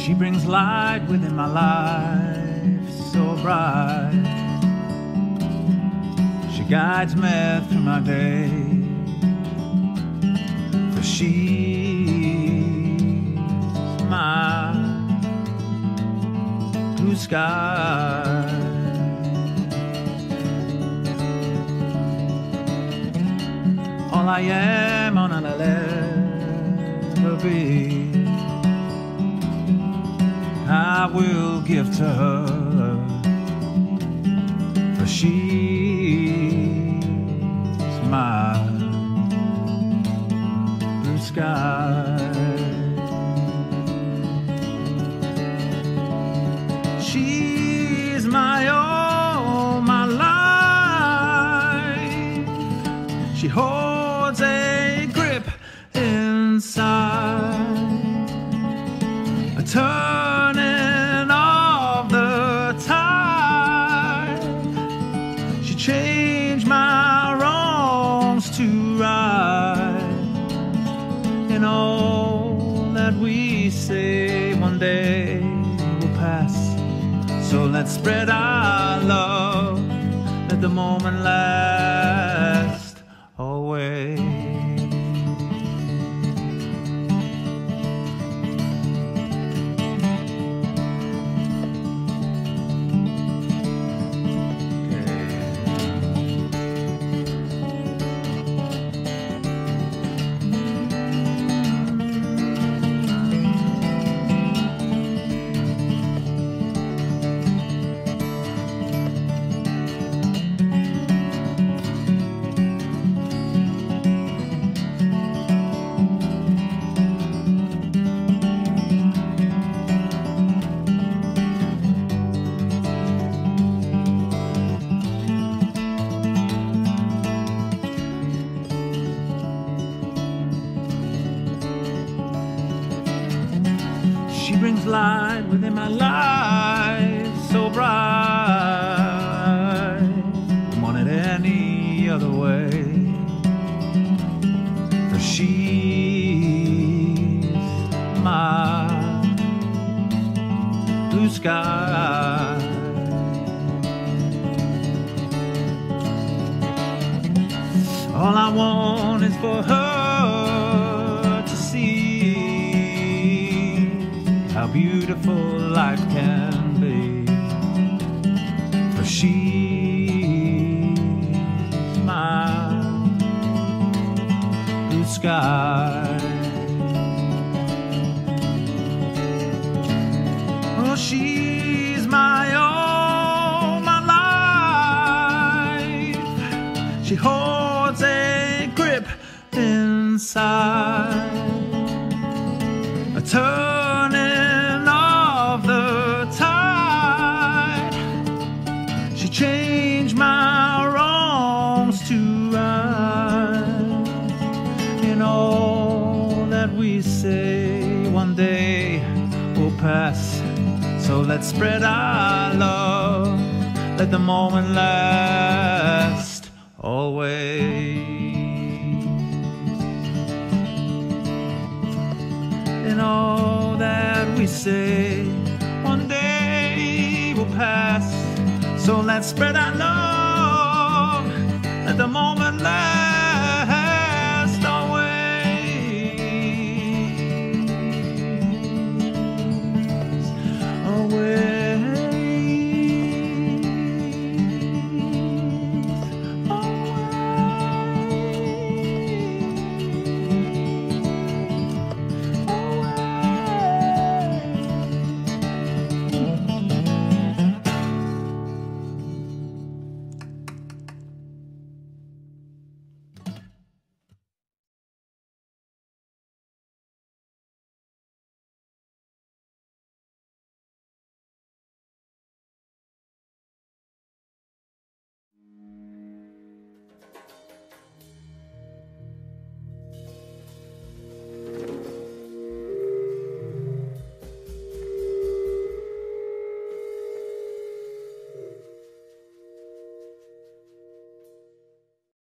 She brings light within my life, so bright. She guides me through my day, for she's my blue sky. All I am, all I'll ever be, I will give to her, for she's my blue sky. She's my all, my life. She holds a grip inside, a turning of the tide. She changed my wrongs to right, and all that we say one day will pass. So let's spread our love, let the moment last always. She brings light within my life, so bright. Wouldn't want it any other way, for she's my blue sky. All I want is for her to see how beautiful life can be, for she's my blue sky. Oh, she's my all, my life. She holds a grip inside, a turning of the tide. She changed my wrongs to right, and all that we say one day will pass. So let's spread our love, let the moment last always. And all that we say one day will pass. So let's spread our love, let the moment last.